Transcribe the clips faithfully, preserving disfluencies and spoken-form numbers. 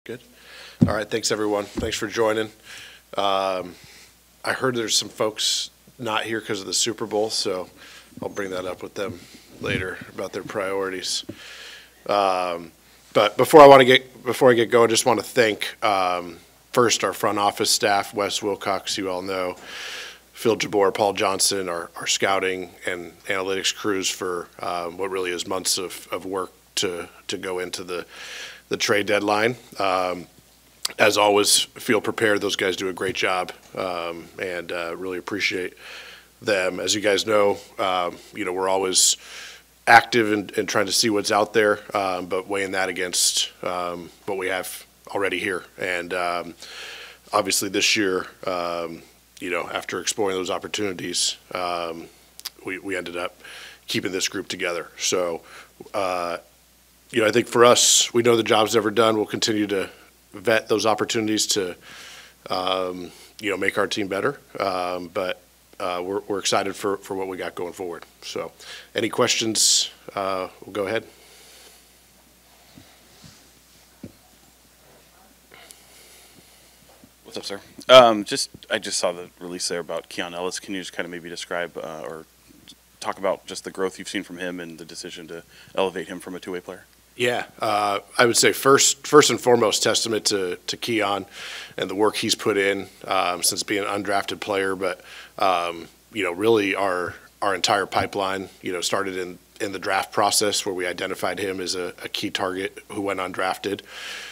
Good. All right. Thanks, everyone. Thanks for joining. Um, I heard there's some folks not here because of the Super Bowl, so I'll bring that up with them later about their priorities. Um, but before I want to get before I get going, I just want to thank um, first our front office staff, Wes Wilcox, you all know, Phil Jabor, Paul Johnson, our, our scouting and analytics crews for um, what really is months of, of work to to go into the the trade deadline. Um, as always, feel prepared. Those guys do a great job, um, and uh, really appreciate them. As you guys know, um, you know we're always active in, in trying to see what's out there, um, but weighing that against um, what we have already here. And um, obviously, this year, um, you know, after exploring those opportunities, um, we we ended up keeping this group together. So. Uh, You know, I think for us, we know the job's never done. We'll continue to vet those opportunities to, um, you know, make our team better. Um, but uh, we're, we're excited for, for what we got going forward. So any questions, uh, we'll go ahead. What's up, sir? Um, just I just saw the release there about Keon Ellis. Can you just kind of maybe describe uh, or talk about just the growth you've seen from him and the decision to elevate him from a two-way player? Yeah, uh, I would say first, first and foremost, testament to to Keon and the work he's put in um, since being an undrafted player. But um, you know, really, our our entire pipeline, you know, started in in the draft process where we identified him as a, a key target who went undrafted.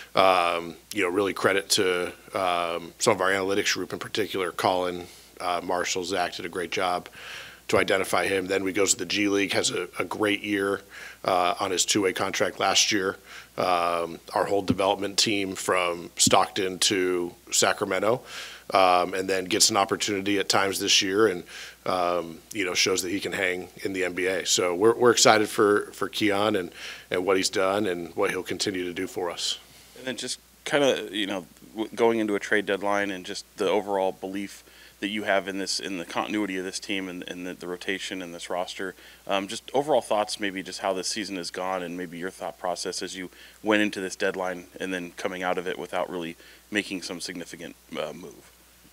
Um, you know, really credit to um, some of our analytics group in particular. Colin, uh, Marshall, Zach did a great job to identify him. Then we goes to the G League, has a, a great year uh, on his two-way contract last year. Um, our whole development team from Stockton to Sacramento, um, and then gets an opportunity at times this year, and um, you know shows that he can hang in the N B A. So we're we're excited for for Keon and and what he's done and what he'll continue to do for us. And then just kind of you know going into a trade deadline and just the overall belief that you have in this, in the continuity of this team and, and the, the rotation and this roster. Um, just overall thoughts, maybe just how this season has gone and maybe your thought process as you went into this deadline and then coming out of it without really making some significant uh, move.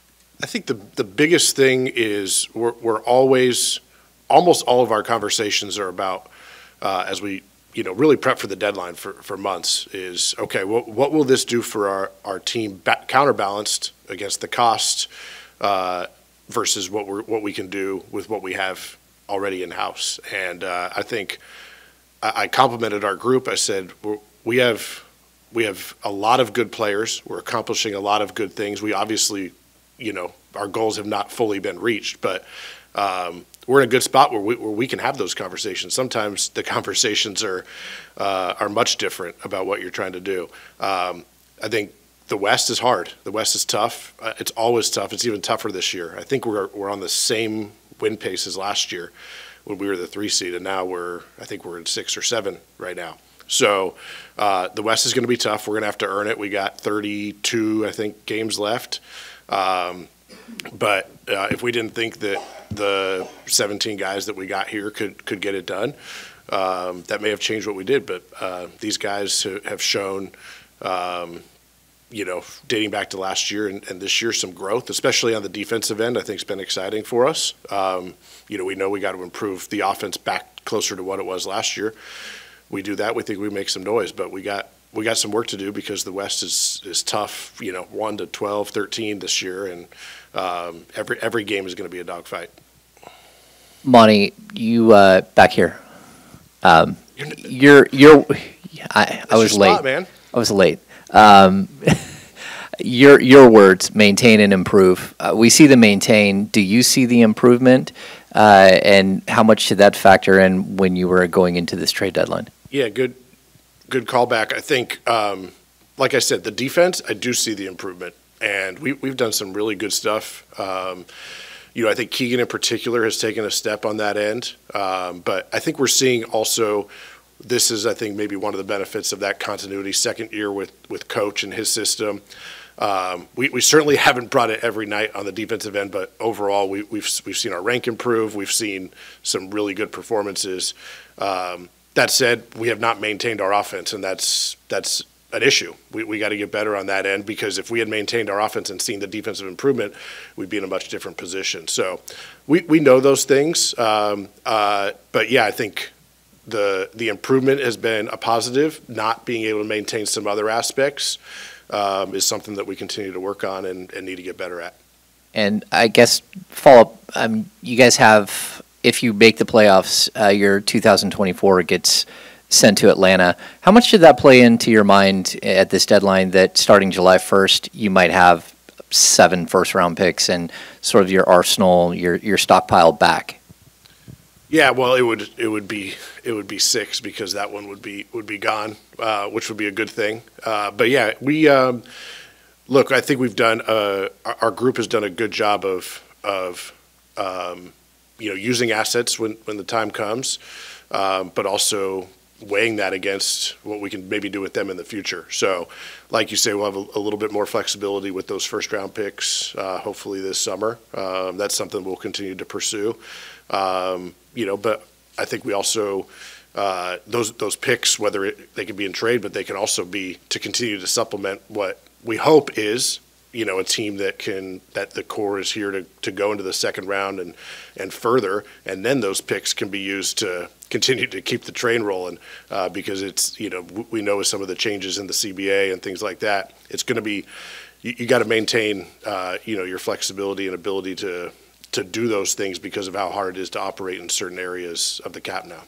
I think the the biggest thing is we're we're always, almost all of our conversations are about uh, as we you know really prep for the deadline for, for months is okay. What what will this do for our our team ba- counterbalanced against the cost. Uh, versus what we what we can do with what we have already in house, and uh, I think I, I complimented our group. I said we're, we have we have a lot of good players. We're accomplishing a lot of good things. We obviously, you know, our goals have not fully been reached, but um, we're in a good spot where we where we can have those conversations. Sometimes the conversations are uh, are much different about what you're trying to do. Um, I think. The West is hard. The West is tough. Uh, it's always tough. It's even tougher this year. I think we're we're on the same win pace as last year when we were the three seed, and now we're I think we're in six or seven right now. So uh, the West is going to be tough. We're going to have to earn it. We got thirty-two, I think, games left. Um, but uh, if we didn't think that the seventeen guys that we got here could could get it done, um, that may have changed what we did. But uh, these guys have shown. Um, you know, dating back to last year and, and this year, some growth, especially on the defensive end, I think has been exciting for us. Um, you know, we know we got to improve the offense back closer to what it was last year. We do that, we think we make some noise, but we got we got some work to do because the West is is tough, you know, one to twelve, thirteen this year, and um, every every game is going to be a dogfight. Monty, you uh, back here. Um, you're you're. I, I was late, spot, man. I was late. Um, your your words, maintain and improve. Uh, we see the maintain. Do you see the improvement? Uh, and how much did that factor in when you were going into this trade deadline? Yeah, good good callback. I think, um, like I said, the defense, I do see the improvement. And we, we've done some really good stuff. Um, you know, I think Keegan in particular has taken a step on that end. Um, but I think we're seeing also – this is, I think, maybe one of the benefits of that continuity. Second year with, with Coach and his system. Um, we, we certainly haven't brought it every night on the defensive end, but overall we, we've we've seen our rank improve. We've seen some really good performances. Um, that said, we have not maintained our offense, and that's that's an issue. We, we got to get better on that end, because if we had maintained our offense and seen the defensive improvement, we'd be in a much different position. So we, we know those things. Um, uh, but, yeah, I think the the improvement has been a positive. Not being able to maintain some other aspects um, is something that we continue to work on and, and need to get better at. And I guess follow-up, um, you guys have, if you make the playoffs, uh, your two thousand twenty-four gets sent to Atlanta. How much did that play into your mind at this deadline that starting July first, you might have seven first-round picks and sort of your arsenal, your your stockpile back? Yeah, well, it would it would be it would be six, because that one would be would be gone, uh, which would be a good thing. Uh, but yeah, we um, look. I think we've done. Uh, our group has done a good job of of um, you know, using assets when when the time comes, um, but also weighing that against what we can maybe do with them in the future. So, like you say, we'll have a, a little bit more flexibility with those first round picks, uh, hopefully this summer. Um, that's something we'll continue to pursue. Um, you know, but I think we also, uh, those those picks, whether it, they can be in trade, but they can also be to continue to supplement what we hope is, you know, a team that can, that the core is here to, to go into the second round and, and further, and then those picks can be used to continue to keep the train rolling, uh, because it's, you know, we know with some of the changes in the C B A and things like that, it's going to be, you, you got to maintain, uh, you know, your flexibility and ability to, to do those things because of how hard it is to operate in certain areas of the cap now.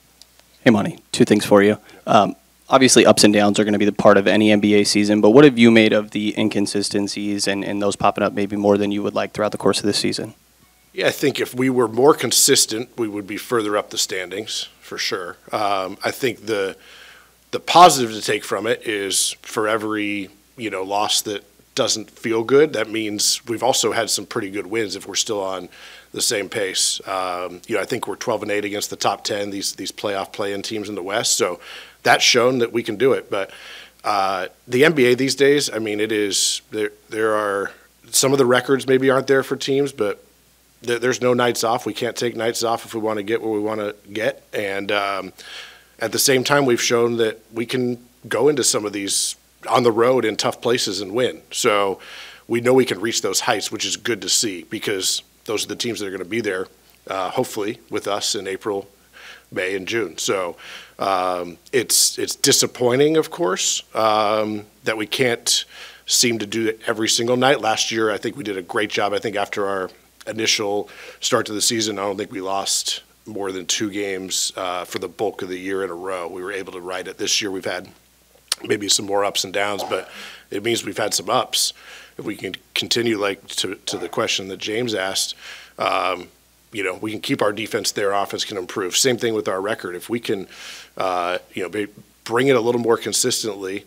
Hey, Monty, two things for you. Um, obviously, ups and downs are going to be the part of any N B A season, but what have you made of the inconsistencies and, and those popping up maybe more than you would like throughout the course of this season? Yeah, I think if we were more consistent, we would be further up the standings, for sure. Um, I think the the positive to take from it is for every, you know, loss that doesn't feel good, that means we've also had some pretty good wins if we're still on the same pace. Um, you know, I think we're twelve and eight against the top ten, these these playoff play-in teams in the West. So that's shown that we can do it. But uh, the N B A these days, I mean, it is there. There are some of the records maybe aren't there for teams, but there, there's no nights off. We can't take nights off if we want to get where we want to get. And um, at the same time, we've shown that we can go into some of these on the road in tough places and win. So we know we can reach those heights, which is good to see, because those are the teams that are going to be there, uh, hopefully, with us in April, May, and June. So um, it's it's disappointing, of course, um, that we can't seem to do it every single night. Last year, I think we did a great job. I think after our initial start to the season, I don't think we lost more than two games uh, for the bulk of the year in a row. We were able to ride it. This year, we've had maybe some more ups and downs, but it means we've had some ups. If we can continue, like to, to the question that James asked, um, you know, we can keep our defense there, offense can improve. Same thing with our record. If we can, uh, you know, be, bring it a little more consistently,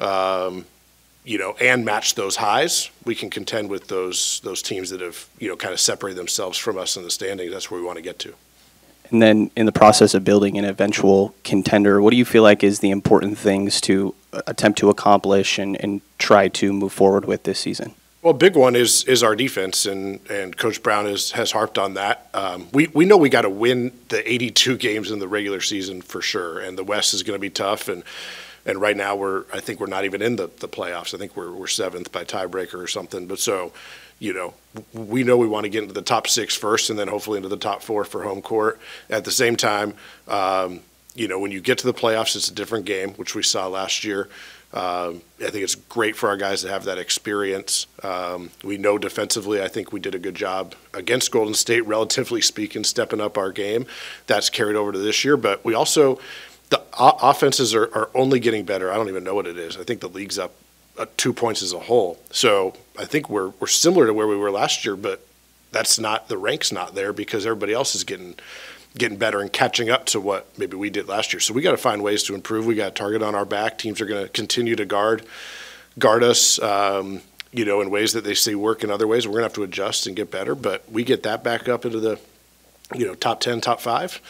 um, you know, and match those highs, we can contend with those those teams that have, you know, kind of separated themselves from us in the standings. That's where we want to get to. And then in the process of building an eventual contender, what do you feel like is the important things to attempt to accomplish and, and try to move forward with this season? Well, a big one is is our defense, and, and Coach Brown is, has harped on that. Um, we, we know we got to win the eighty-two games in the regular season for sure, and the West is going to be tough. And and right now we're I think we're not even in the, the playoffs. I think we're we're seventh by tiebreaker or something. But so, you know, we know we want to get into the top six first, and then hopefully into the top four for home court. At the same time, um, you know, when you get to the playoffs, it's a different game, which we saw last year. Um, I think it's great for our guys to have that experience. Um, we know defensively, I think we did a good job against Golden State, relatively speaking, stepping up our game. That's carried over to this year. But we also, the o- offenses are, are only getting better. I don't even know what it is. I think the league's up uh, two points as a whole. So I think we're we're similar to where we were last year, but that's not, the rank's not there because everybody else is getting getting better and catching up to what maybe we did last year. So we got to find ways to improve. We got a target on our back. Teams are going to continue to guard guard us, um, you know, in ways that they see work in other ways. We're going to have to adjust and get better, but we get that back up into the, you know, top ten, top five.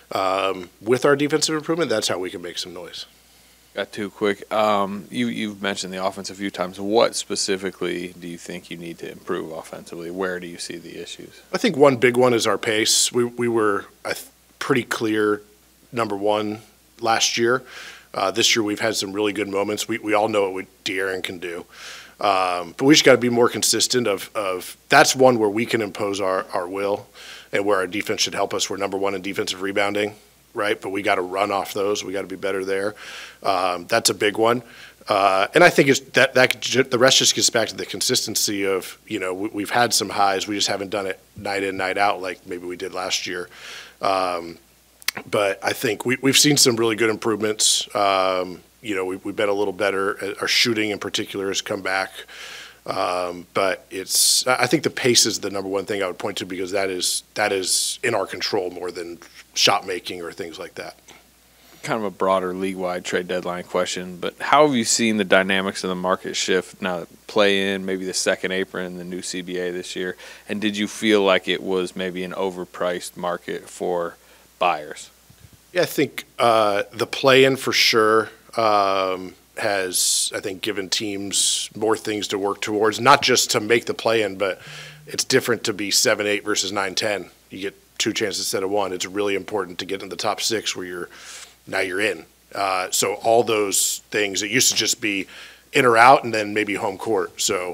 Um, with our defensive improvement, that's how we can make some noise. Got two quick. Um, you, you've mentioned the offense a few times. What specifically do you think you need to improve offensively? Where do you see the issues? I think one big one is our pace. We we were uh, pretty clear number one last year. Uh, this year we've had some really good moments. We we all know what De'Aaron can do. Um, but we just got to be more consistent of, of that's one where we can impose our, our will and where our defense should help us. We're number one in defensive rebounding, right? But we got to run off those. We got to be better there. Um, that's a big one. Uh, and I think it's that, that the rest just gets back to the consistency of, you know, we, we've had some highs. We just haven't done it night in, night out like maybe we did last year. Um, but I think we, we've seen some really good improvements. Um, You know, we, we've been a little better. Our shooting in particular has come back. Um, but it's, I think the pace is the number one thing I would point to because that is, that is in our control more than shot making or things like that. Kind of a broader league-wide trade deadline question, but how have you seen the dynamics of the market shift now that play in, maybe the second apron, the new C B A this year? And did you feel like it was maybe an overpriced market for buyers? Yeah, I think uh, the play-in for sure um, has, I think, given teams more things to work towards, not just to make the play-in, but it's different to be seven eight versus nine ten. You get two chances instead of one. It's really important to get in the top six where you're now you're in. Uh, so all those things, it used to just be in or out and then maybe home court. So,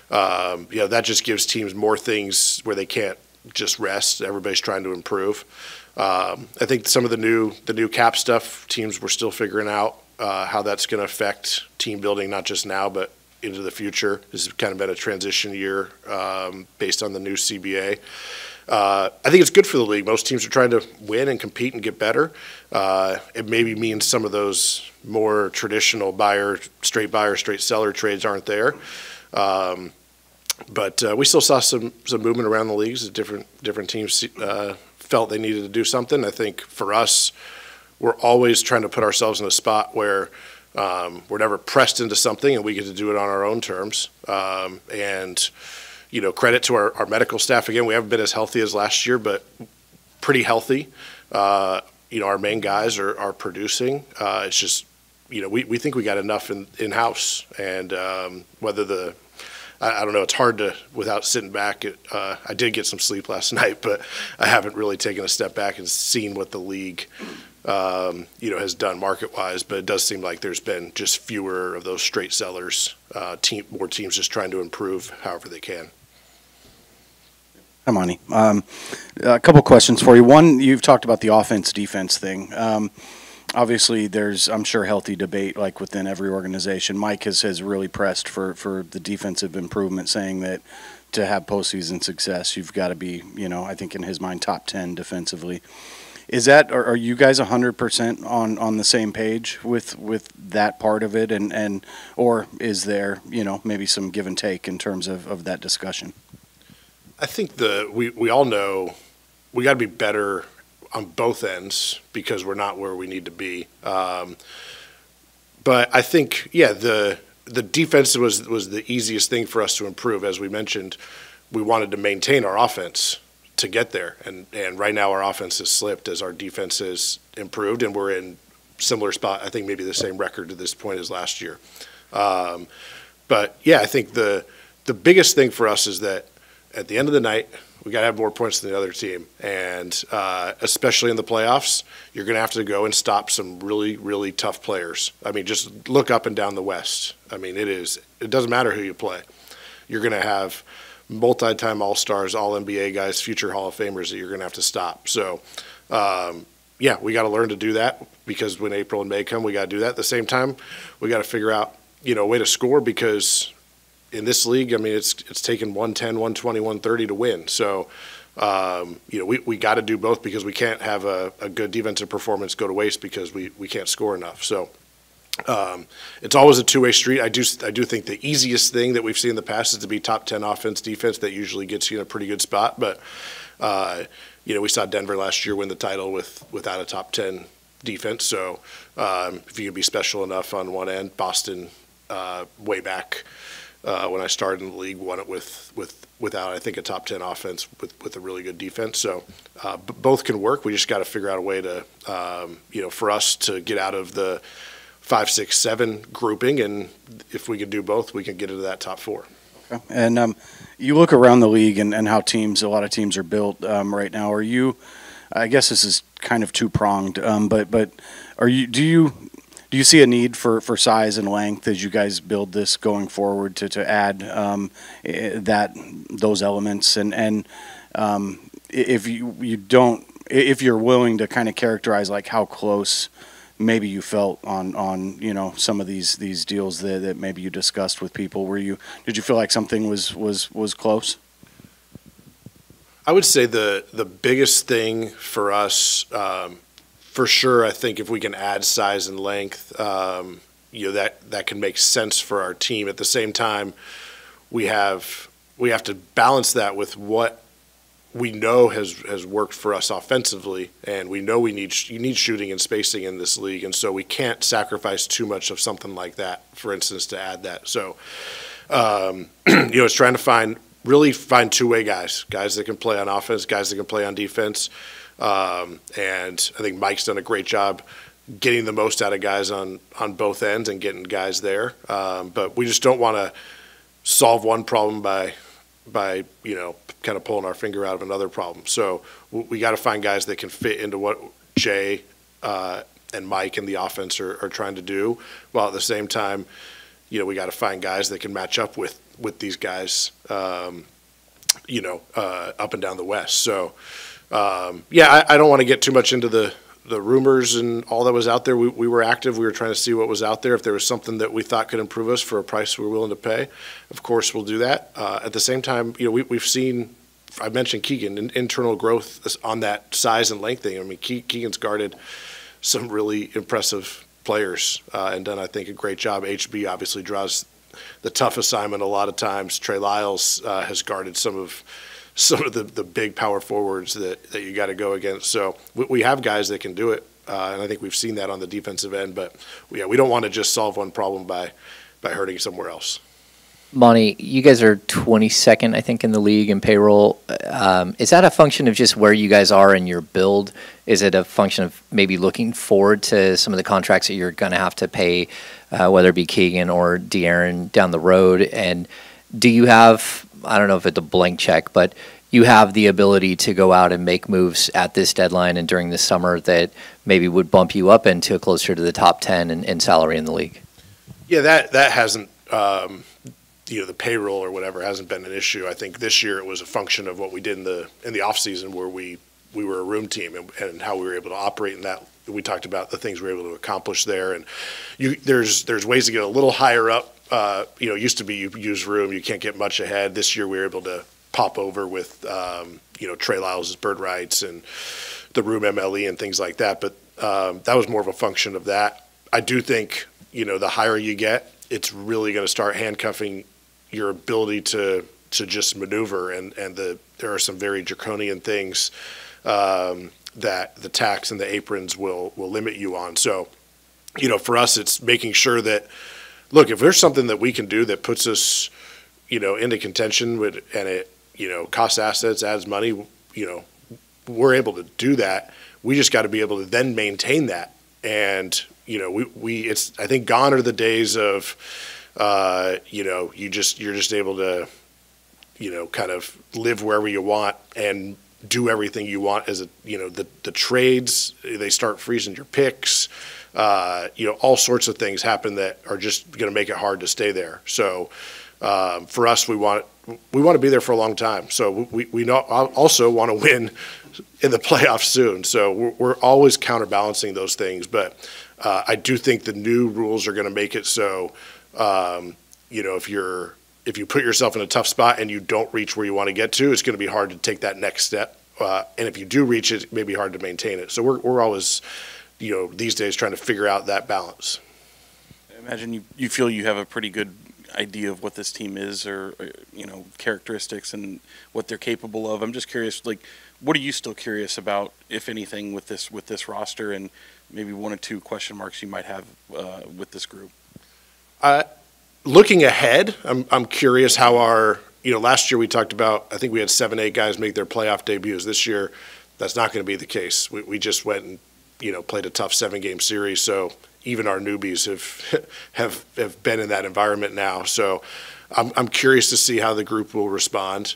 um, you know, that just gives teams more things where they can't just rest. Everybody's trying to improve. Um, I think some of the new the new cap stuff, teams were still figuring out uh, how that's going to affect team building, not just now, but into the future. This has kind of been a transition year um, based on the new C B A. Uh, I think it's good for the league. Most teams are trying to win and compete and get better. Uh, it maybe means some of those more traditional buyer, straight buyer, straight seller trades aren't there. Um, but uh, we still saw some some movement around the leagues. Different different teams uh, felt they needed to do something. I think for us, we're always trying to put ourselves in a spot where um, we're never pressed into something and we get to do it on our own terms. Um, and you know, credit to our, our medical staff. Again, we haven't been as healthy as last year, but pretty healthy. Uh, you know, our main guys are, are producing. Uh, it's just, you know, we, we think we got enough in, in-house. And um, whether the, I, I don't know, it's hard to, without sitting back, it, uh, I did get some sleep last night, but I haven't really taken a step back and seen what the league, um, you know, has done market-wise. But it does seem like there's been just fewer of those straight sellers, uh, team, more teams just trying to improve however they can. Hi, Monty. Um, a couple questions for you. One, you've talked about the offense-defense thing. Um, obviously, there's, I'm sure, healthy debate like within every organization. Mike has, has really pressed for, for the defensive improvement, saying that to have postseason success, you've got to be, you know, I think in his mind, top ten defensively. Is that, are, are you guys one hundred percent on, on the same page with, with that part of it? And, and or is there, you know, maybe some give and take in terms of, of that discussion? I think the we, we all know we got to be better on both ends because we're not where we need to be. Um, but I think, yeah, the the defense was was the easiest thing for us to improve. As we mentioned, we wanted to maintain our offense to get there, and and right now our offense has slipped as our defense has improved, and we're in similar spot. I think maybe the same record to this point as last year. Um, but yeah, I think the the biggest thing for us is that at the end of the night, we got to have more points than the other team. And uh, especially in the playoffs, you're going to have to go and stop some really, really tough players. I mean, just look up and down the West. I mean, it is, it doesn't matter who you play. You're going to have multi-time All-Stars, All-N B A guys, future Hall of Famers that you're going to have to stop. So, um, yeah, we got to learn to do that because when April and May come, we got to do that. At the same time, we got to figure out, you know, a way to score because – in this league, I mean, it's it's taken one ten, one twenty, one thirty to win. So, um, you know, we, we got to do both because we can't have a, a good defensive performance go to waste because we, we can't score enough. So um, it's always a two-way street. I do I do think the easiest thing that we've seen in the past is to be top ten offense, defense. That usually gets you in a pretty good spot. But, uh, you know, we saw Denver last year win the title with without a top ten defense. So um, if you can be special enough on one end, Boston uh, way back – Uh, when I started in the league, won it with, with without, I think, a top ten offense with, with a really good defense. So uh, b- both can work. We just got to figure out a way to, um, you know, for us to get out of the five, six, seven grouping. And if we can do both, we can get into that top four. Okay. And um, you look around the league and, and how teams, a lot of teams are built um, right now. Are you, I guess this is kind of two-pronged, um, but, but are you, do you, do you see a need for, for size and length as you guys build this going forward to, to add um, that those elements? And, and um, if you, you don't, if you're willing to kind of characterize like how close maybe you felt on, on you know, some of these these deals that, that maybe you discussed with people, were you, did you feel like something was was was close? I would say the the biggest thing for us, um, for sure, I think if we can add size and length, um, you know, that that can make sense for our team. At the same time, we have we have to balance that with what we know has has worked for us offensively, and we know we need you need shooting and spacing in this league, and so we can't sacrifice too much of something like that, for instance, to add that. So, um, you know, it's trying to find really find two-way guys, guys that can play on offense, guys that can play on defense, um, and I think Mike's done a great job getting the most out of guys on on both ends and getting guys there. Um, but we just don't want to solve one problem by by you know kind of pulling our finger out of another problem. So we got to find guys that can fit into what Jay uh, and Mike and the offense are, are trying to do, while at the same time, you know, we got to find guys that can match up with with these guys, um, you know, uh, up and down the West. So um, yeah, I, I don't want to get too much into the the rumors and all that was out there. We, we were active. We were trying to see what was out there. If there was something that we thought could improve us for a price we were willing to pay, of course we'll do that. Uh, at the same time, you know, we, we've seen, I mentioned Keegan, in, internal growth on that size and length thing. I mean, Ke- Keegan's guarded some really impressive players uh, and done, I think, a great job. H B obviously draws the tough assignment a lot of times. Trey Lyles uh, has guarded some of some of the, the big power forwards that, that you got to go against. So we, we have guys that can do it, uh, and I think we've seen that on the defensive end. But we, yeah, we don't want to just solve one problem by by hurting somewhere else. Monty, you guys are twenty-second, I think, in the league in payroll. Um, is that a function of just where you guys are in your build? Is it a function of maybe looking forward to some of the contracts that you're going to have to pay, uh, whether it be Keegan or De'Aaron down the road? And do you have, I don't know if it's a blank check, but you have the ability to go out and make moves at this deadline and during the summer that maybe would bump you up into closer to the top ten in, in salary in the league? Yeah, that that hasn't, um, you know, the payroll or whatever hasn't been an issue. I think this year it was a function of what we did in the in the off season, where we we were a room team, and, and how we were able to operate in that. We talked about the things we were able to accomplish there, and you, there's there's ways to get a little higher up. Uh, you know, it used to be you use room, you can't get much ahead. This year we were able to pop over with, um, you know, Trey Lyles' bird rights and the room M L E and things like that. But um, that was more of a function of that. I do think, you know, the higher you get, it's really going to start handcuffing your ability to to just maneuver. And, and the there are some very draconian things um, that the tax and the aprons will will limit you on. So, you know, for us, it's making sure that, look, if there's something that we can do that puts us, you know, into contention with, and it, you know, costs assets, adds money, you know, we're able to do that. We just got to be able to then maintain that. And, you know, we, we it's, I think gone are the days of, uh, you know, you just, you're just able to, you know, kind of live wherever you want and do everything you want as a, you know, the, the trades, they start freezing your picks. Uh, you know, all sorts of things happen that are just going to make it hard to stay there. So um, for us, we want we want to be there for a long time. So we we not, also want to win in the playoffs soon. So we're, we're always counterbalancing those things. But uh, I do think the new rules are going to make it so, um, you know, if you're if you put yourself in a tough spot and you don't reach where you want to get to, it's going to be hard to take that next step. Uh, and if you do reach it, it may be hard to maintain it. So we're we're always, you know, these days trying to figure out that balance. I imagine you, you feel you have a pretty good idea of what this team is, or, or, you know, characteristics and what they're capable of. I'm just curious, like, what are you still curious about, if anything, with this with this roster, and maybe one or two question marks you might have uh, with this group? Uh, looking ahead, I'm I'm curious how our, you know, last year we talked about, I think we had seven, eight guys make their playoff debuts. This year, that's not going to be the case. We we just went and, you know, played a tough seven-game series, so even our newbies have have have been in that environment now. So I'm I'm curious to see how the group will respond.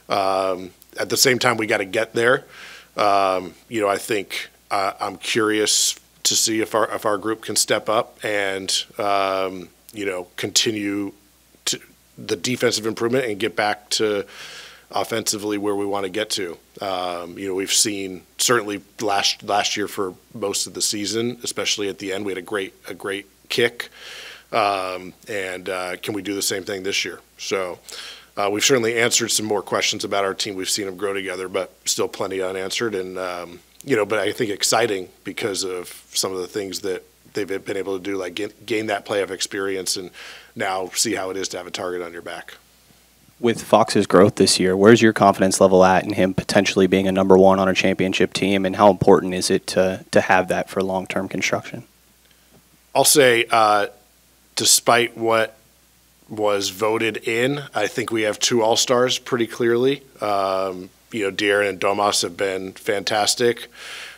Um, at the same time, we got to get there. Um, you know, I think uh, I'm curious to see if our if our group can step up and um, you know continue to the defensive improvement and get back to offensively where we want to get to. Um, you know, we've seen certainly last last year for most of the season, especially at the end, we had a great a great kick. Um, and uh, can we do the same thing this year? So uh, we've certainly answered some more questions about our team. We've seen them grow together, but still plenty unanswered. And um, you know, but I think exciting because of some of the things that they've been able to do, like get, gain that playoff experience, and now see how it is to have a target on your back. With Fox's growth this year, where's your confidence level at in him potentially being a number one on a championship team, and how important is it to to have that for long-term construction? I'll say, uh, despite what was voted in, I think we have two All-Stars pretty clearly. Um, you know, De'Aaron and Domas have been fantastic.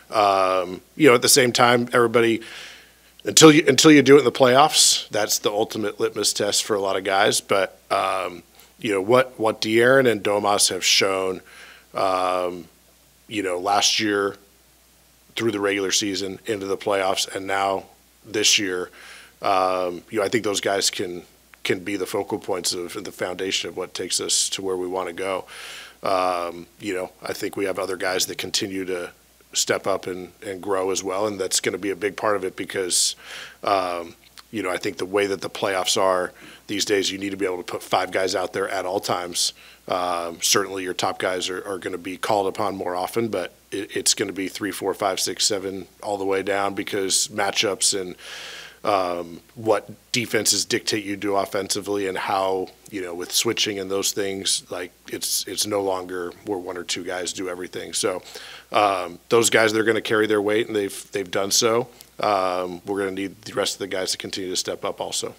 Um, you know, at the same time, everybody, until you until you do it in the playoffs, that's the ultimate litmus test for a lot of guys. But um, you know what what De'Aaron and Domas have shown, um, you know, last year through the regular season into the playoffs, and now this year, um, you know, I think those guys can can be the focal points of the foundation of what takes us to where we want to go. Um, you know, I think we have other guys that continue to step up and, and grow as well, and that's going to be a big part of it because, um, you know, I think the way that the playoffs are these days, you need to be able to put five guys out there at all times. Um, certainly your top guys are, are going to be called upon more often, but it, it's going to be three, four, five, six, seven all the way down because matchups and um, what defenses dictate you do offensively and how, you know, with switching and those things, like it's it's no longer where one or two guys do everything. So um, those guys, they're going to carry their weight, and they've they've done so. Um, we're going to need the rest of the guys to continue to step up also.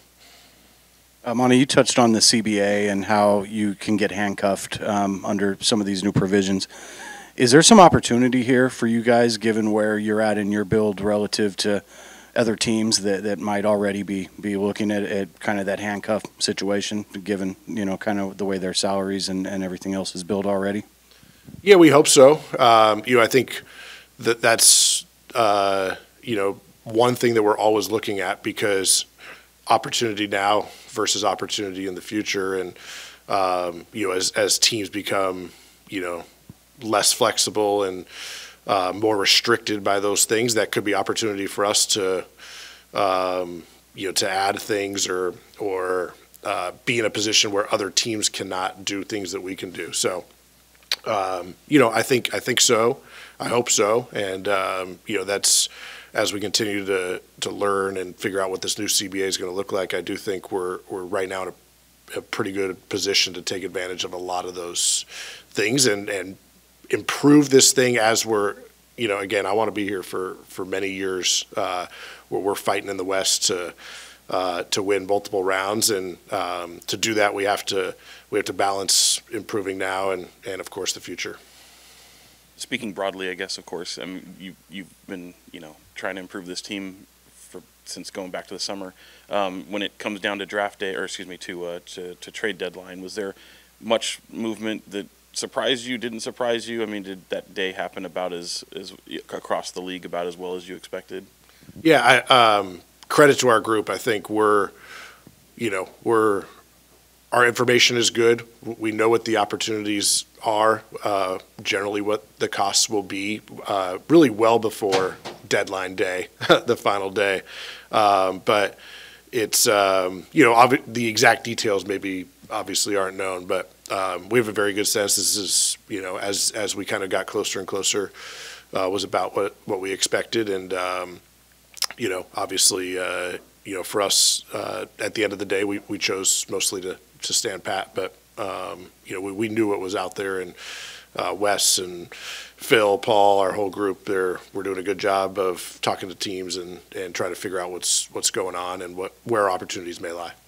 Uh, Monte, you touched on the C B A and how you can get handcuffed um, under some of these new provisions. Is there some opportunity here for you guys, given where you're at in your build relative to other teams that, that might already be, be looking at, at kind of that handcuff situation, given, you know, kind of the way their salaries and, and everything else is built already? Yeah, we hope so. Um, you know, I think that that's, uh, you know, one thing that we're always looking at because opportunity now versus opportunity in the future. And, um, you know, as, as teams become, you know, less flexible and uh, more restricted by those things, that could be opportunity for us to, um, you know, to add things or, or uh, be in a position where other teams cannot do things that we can do. So, um, you know, I think, I think so. I hope so. And, um, you know, that's, as we continue to, to learn and figure out what this new C B A is going to look like, I do think we're, we're right now in a, a pretty good position to take advantage of a lot of those things and, and improve this thing as we're, you know, again, I want to be here for, for many years uh, where we're fighting in the West to, uh, to win multiple rounds. And um, to do that, we have to, we have to balance improving now and, and of course the future. Speaking broadly, I guess, of course, I mean, you, you've been, you know, trying to improve this team for since going back to the summer. Um, when it comes down to draft day, or excuse me, to, uh, to to trade deadline, was there much movement that surprised you, didn't surprise you? I mean, did that day happen about as, as across the league about as well as you expected? Yeah, I, um, credit to our group. I think we're, you know, we're, our information is good. We know what the opportunities are, uh, generally what the costs will be, uh, really well before deadline day, the final day. Um, but it's, um, you know, ob- the exact details maybe obviously aren't known, but um, we have a very good sense. This is, you know, as as we kind of got closer and closer, uh, was about what, what we expected. And, um, you know, obviously, uh, you know, for us, uh, at the end of the day, we, we chose mostly to, to stand pat, but um, you know, we, we knew what was out there, and uh, Wes and Phil, Paul, our whole group, there, we're doing a good job of talking to teams and, and trying to figure out what's what's going on and what where opportunities may lie.